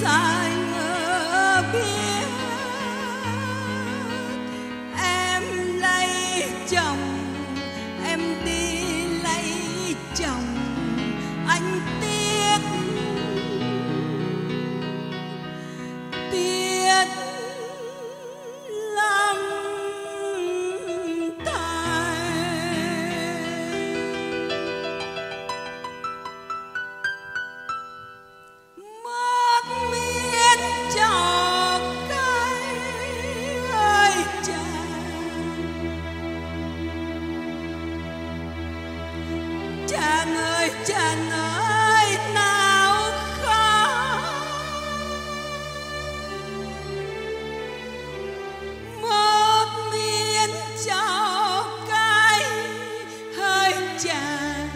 Chàng ơi nào khó một miếng trầu cay hơi chàng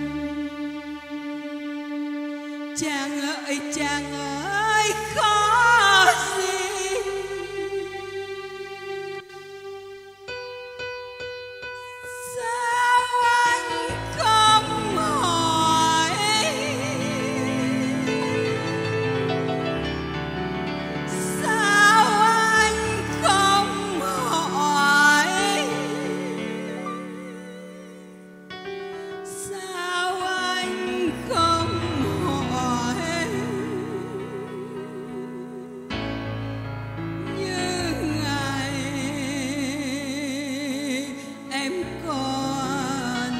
ơi khó gì sao anh không hỏi sao anh không hỏi sao anh không hỏi như ngày em còn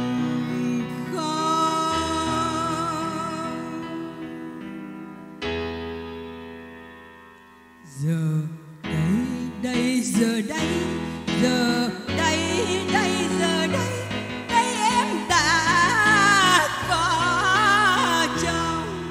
không. Giờ đây giờ đây giờ đây giờ đây em đã có chồng,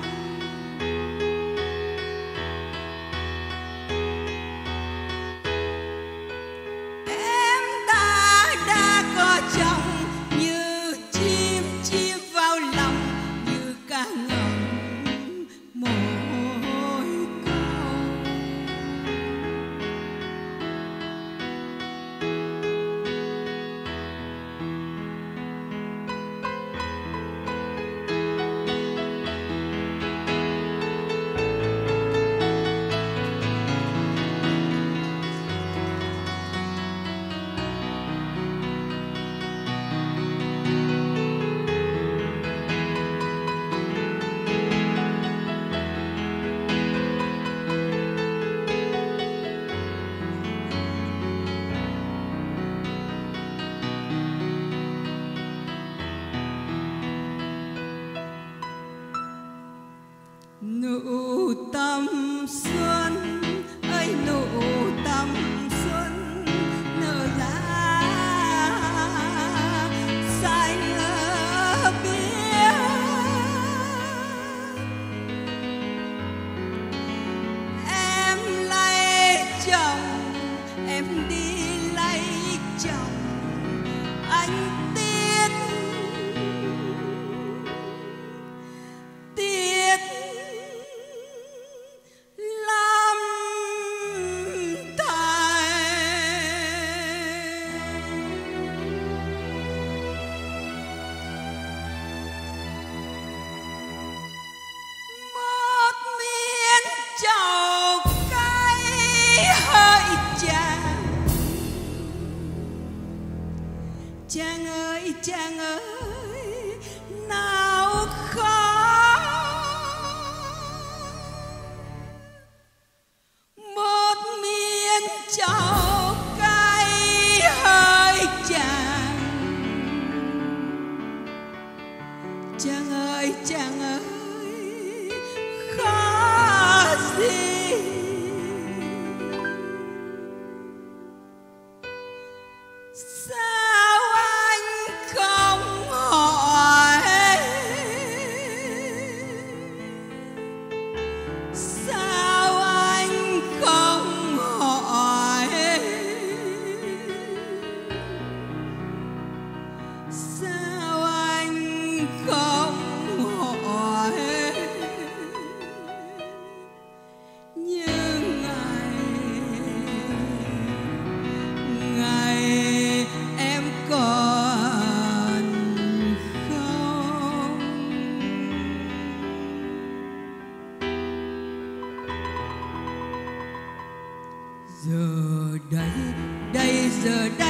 em đã có chồng như chim vào lòng như cá ngầm môi câu. Nụ tầm xuân ơi nụ tầm xuân nở ra xanh biếc, em lấy chồng em đi lấy chồng anh tiếc lắm thầy. Một miếng trầu cay hơi chàng ơi nào khó một miếng trầu cay hơi chàng ơi khó gì sao anh không hỏi sao anh không hỏi giờ đây, đây giờ đây